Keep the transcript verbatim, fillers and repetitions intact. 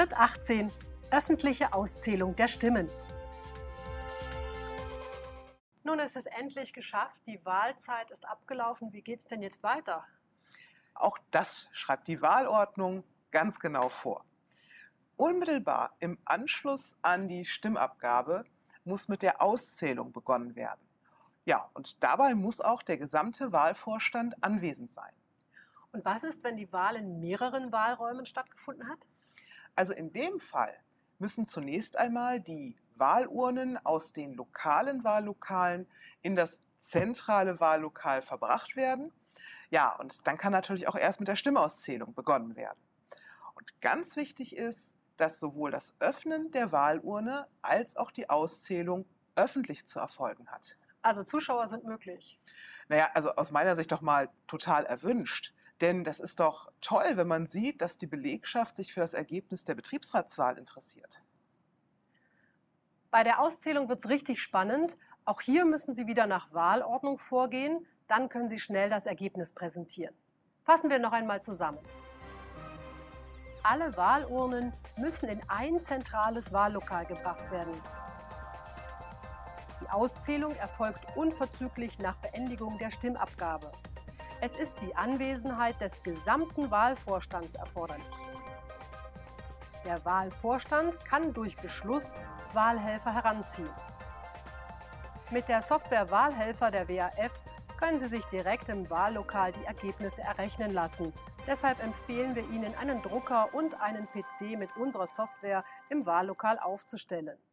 Schritt achtzehn. Öffentliche Auszählung der Stimmen. Nun ist es endlich geschafft, die Wahlzeit ist abgelaufen. Wie geht es denn jetzt weiter? Auch das schreibt die Wahlordnung ganz genau vor. Unmittelbar im Anschluss an die Stimmabgabe muss mit der Auszählung begonnen werden. Ja, und dabei muss auch der gesamte Wahlvorstand anwesend sein. Und was ist, wenn die Wahl in mehreren Wahlräumen stattgefunden hat? Also in dem Fall müssen zunächst einmal die Wahlurnen aus den lokalen Wahllokalen in das zentrale Wahllokal verbracht werden. Ja, und dann kann natürlich auch erst mit der Stimmauszählung begonnen werden. Und ganz wichtig ist, dass sowohl das Öffnen der Wahlurne als auch die Auszählung öffentlich zu erfolgen hat. Also Zuschauer sind möglich. Naja, also aus meiner Sicht doch mal total erwünscht. Denn das ist doch toll, wenn man sieht, dass die Belegschaft sich für das Ergebnis der Betriebsratswahl interessiert. Bei der Auszählung wird es richtig spannend. Auch hier müssen Sie wieder nach Wahlordnung vorgehen. Dann können Sie schnell das Ergebnis präsentieren. Fassen wir noch einmal zusammen. Alle Wahlurnen müssen in ein zentrales Wahllokal gebracht werden. Die Auszählung erfolgt unverzüglich nach Beendigung der Stimmabgabe. Es ist die Anwesenheit des gesamten Wahlvorstands erforderlich. Der Wahlvorstand kann durch Beschluss Wahlhelfer heranziehen. Mit der Software Wahlhelfer der W A F können Sie sich direkt im Wahllokal die Ergebnisse errechnen lassen. Deshalb empfehlen wir Ihnen, einen Drucker und einen P C mit unserer Software im Wahllokal aufzustellen.